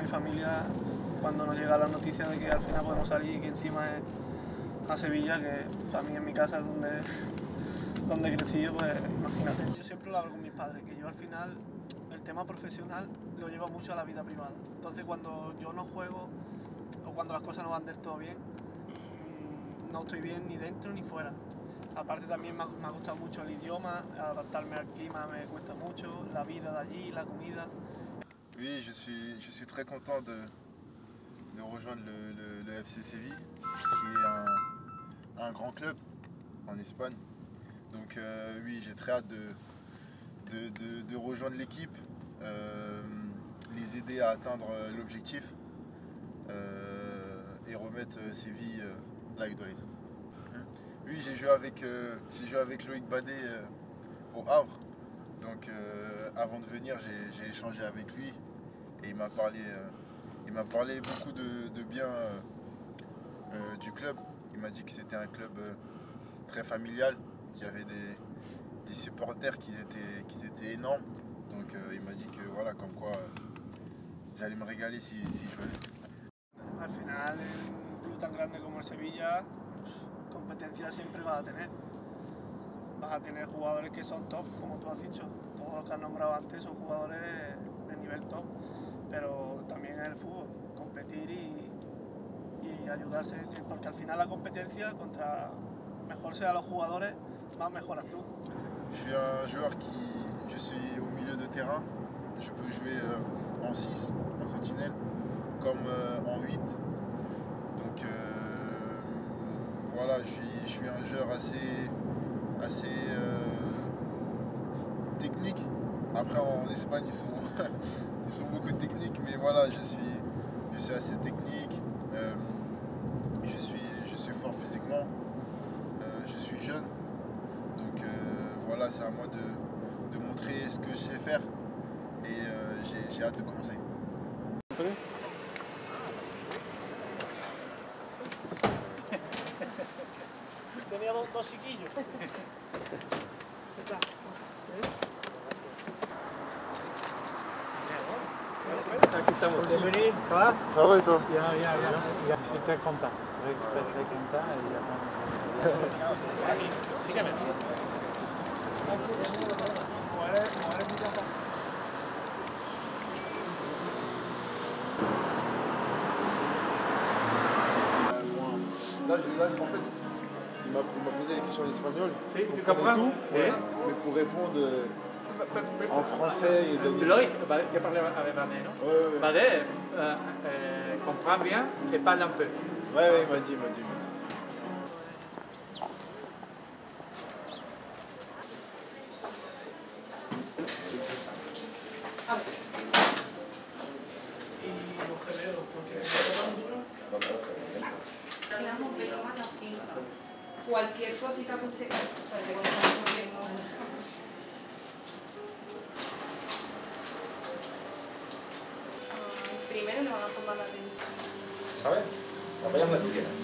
familia, cuando nos llega la noticia de que al final podemos salir y que encima es a Sevilla, que para mí en mi casa es donde he crecido, pues imagínate. Yo siempre lo hablo con mis padres, que yo al final el tema profesional lo llevo mucho a la vida privada. Entonces cuando yo no juego o cuando las cosas no van del todo bien, no estoy bien ni dentro ni fuera. Aparte también me ha costado mucho el idioma, adaptarme al clima me cuesta mucho, la vida de allí, la comida. Oui, je suis très content de rejoindre le FC Séville, qui est un grand club en Espagne. Donc oui, j'ai très hâte de rejoindre l'équipe, les aider à atteindre l'objectif et remettre Séville là où il doit être. Oui, j'ai joué avec Loïc Badet au Havre. Donc avant de venir, j'ai échangé avec lui et il m'a parlé beaucoup de bien du club. Il m'a dit que c'était un club très familial, qu'il y avait des supporters qui étaient énormes. Donc il m'a dit que voilà, comme quoi j'allais me régaler si je venais. Al final, en un club tan grande como el Sevilla, competencia siempre vas a tener. Vas a tener jugadores que son top, como tú has dicho. Todos los que has nombrado antes son jugadores de nivel top. Pero también es el fútbol, competir y ayudarse. Porque al final la competencia, contra mejor sean los jugadores, más mejoras tú. Je suis un joueur je suis au milieu de terrain. Je peux jouer en 6, en sentinelle, comme en 8. Donc voilà, je suis un joueur assez technique. Après en Espagne ils sont beaucoup techniques, mais voilà, je suis assez technique. Je suis fort physiquement. Je suis jeune. Donc voilà, c'est à moi de montrer ce que je sais faire et j'ai hâte de commencer. Tenía dos chiquillos. Aquí estamos. Bienvenido. ¿Ça va? Ça va et toi? Bien. Je suis très content. Très content. Sígueme. Là, en fait, il m'a posé les questions en espagnol. Si, tu comprends tout, ouais. Mais pour répondre en français et de... Loïc, tu as parlé avec Badet, non? Ouais. Badet comprend bien et parle un peu. Ouais, il m'a dit. Cualquier cosita que usted... Primero le van a tomar la atención. ¿Sabes? Apoyas donde tú quieras.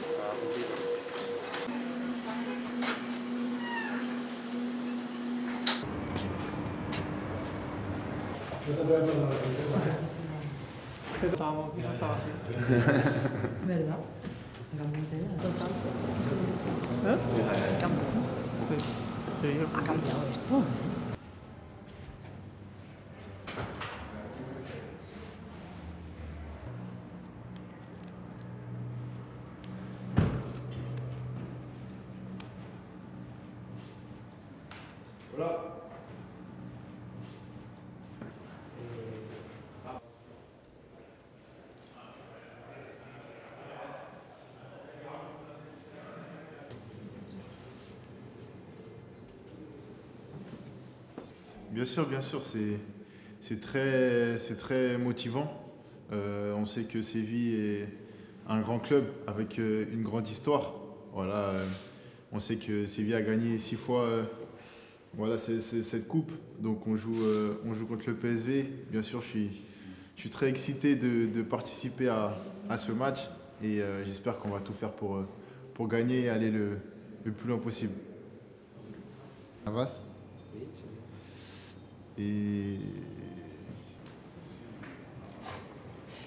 Estaba así. ¿Verdad? Total. Ha cambiado esto. Voilà. Bien sûr, c'est très motivant. On sait que Séville est un grand club avec une grande histoire. Voilà, on sait que Séville a gagné 6 fois voilà, cette coupe. Donc on joue contre le PSV. Bien sûr, je suis très excité de participer à ce match et j'espère qu'on va tout faire pour gagner et aller le plus loin possible. Navas. Et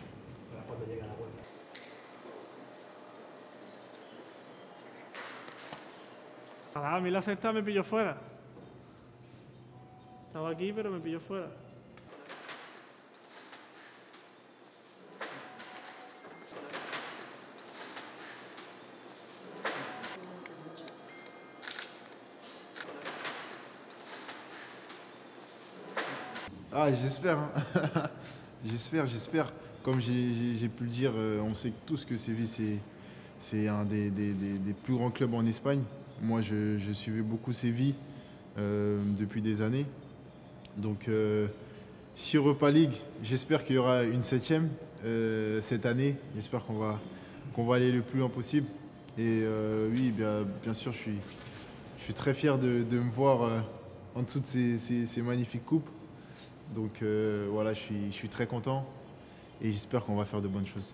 a mí la sexta me pilló fuera. Estaba aquí, pero me pilló fuera. Ah, j'espère. Hein. J'espère. Comme j'ai pu le dire, on sait tous que Séville, c'est un des plus grands clubs en Espagne. Moi, je suivais beaucoup Séville depuis des années. Donc, si Europa League, j'espère qu'il y aura une 7e cette année. J'espère qu'on va aller le plus loin possible. Et oui, bien sûr, je suis très fier de me voir en dessous de ces magnifiques coupes. Donc voilà, je suis très content et j'espère qu'on va faire de bonnes choses.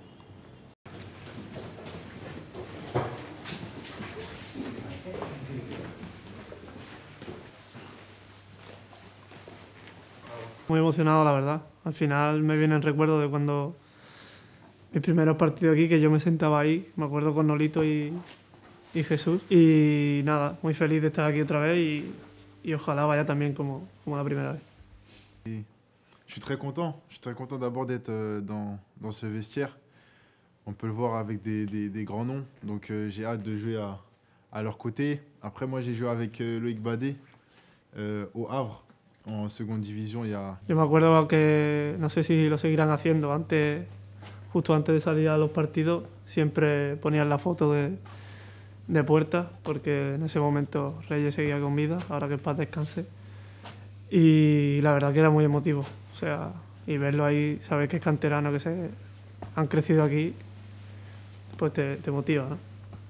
Muy emocionado, la verdad. Al final me vienen recuerdos de cuando mis primeros partidos aquí, que yo me sentaba ahí, me acuerdo con Nolito y Jesús. Y nada, muy feliz de estar aquí otra vez y ojalá vaya también como la primera vez. Je suis très content d'abord d'être dans ce vestiaire. On peut le voir avec des grands noms, donc j'ai hâte de jouer à leur côté. Après, moi j'ai joué avec Loïc Badé au Havre, en seconde division il y a... Yo me acuerdo que, no sé si lo seguirán haciendo, justo antes de salir a los partidos, siempre ponían la foto de Puerta, porque en ese momento Reyes seguía con vida, ahora que en paz descanse. Y la verdad que era muy emotivo, o sea, y verlo ahí, saber que es canterano, que se han crecido aquí, pues te motiva, ¿no?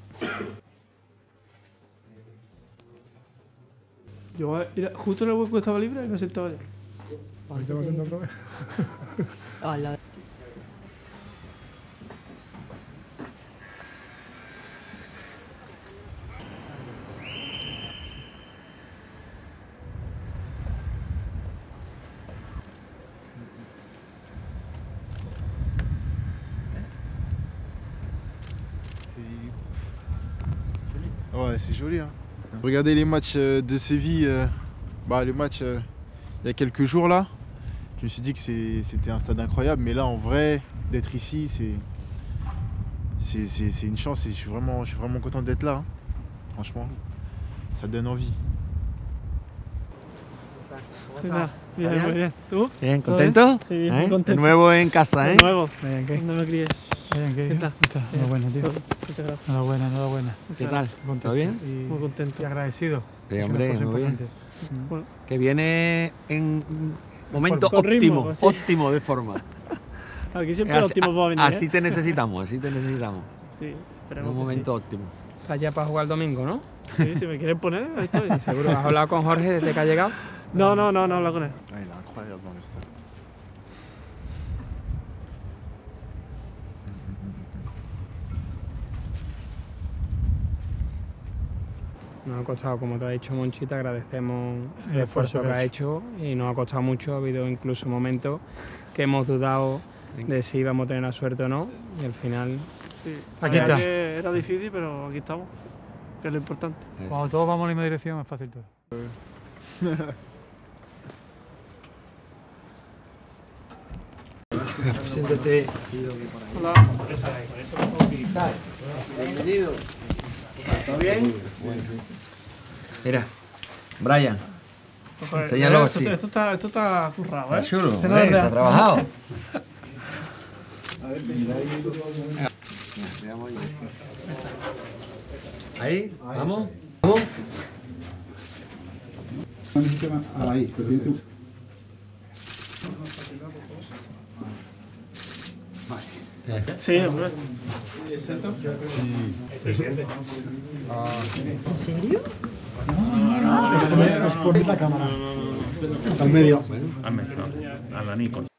Yo justo en el hueco estaba libre y me sentaba allá. Ahorita me siento otra vez. Hola. Ouais, c'est joli. Hein. Regardez les matchs de Séville, le match il y a quelques jours là. Je me suis dit que c'était un stade incroyable, mais là en vrai, d'être ici, c'est une chance et je suis vraiment content d'être là. Hein. Franchement, ça donne envie. Bien, muy bien. ¿Tú? Bien, ¿contento? Sí, bien, muy contento. De nuevo en casa, ¿eh? De nuevo, Bien, ¿qué? ¿dónde me crié? Bien, ¿qué? ¿Qué tal? Enhorabuena, tío. Muchas gracias. Enhorabuena. Muchas ¿Qué tal? gracias. ¿Todo bien? Muy contento. Y agradecido. Sí, hombre, muy bien. Bueno, Que viene en un momento Con ritmo, óptimo, sí. óptimo de forma. aquí siempre óptimo para venir, Así te necesitamos, Sí, En esperemos un que momento óptimo. Estás ya para jugar el domingo, ¿no? sí. Sí, si me quieren poner, ahí estoy. Seguro. ¿Has hablado con Jorge desde que ha llegado? No, habla con él. Ah, il est incroyable dans le stade. Nos ha costado, como te ha dicho Monchi, te agradecemos el esfuerzo que ha hecho y nos ha costado mucho. Ha habido incluso momentos que hemos dudado de si íbamos a tener la suerte o no y al final... Sí, Aquí sabía está. que era difícil, pero aquí estamos, que es lo importante. Cuando todos vamos en la misma dirección es fácil todo. Siéntate. Hola. Bienvenido. ¿Todo bien? Mira, Brian. Joder, Enséñalo esto, así. esto está currado, ¿eh? Está chulo, Este no es está real. trabajado. Ahí, vamos. ¿Vamos? Ahí, presidente. Sí, hombre. ¿En serio? Es por la cámara. Al medio. A la Nikon.